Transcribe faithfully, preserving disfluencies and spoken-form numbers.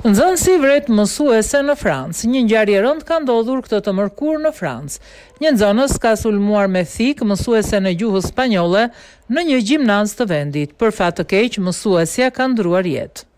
Nxënësi vret mësuese në Francë. Një ngjarje e rëndë ka ndodhur këtë të mërkurë në Francë. Një nxënës ka sulmuar me thik mësuese në gjuhë spanjolle në një gjimnaz të vendit. Për fat të keq, mësuesja ka ndruar jetë.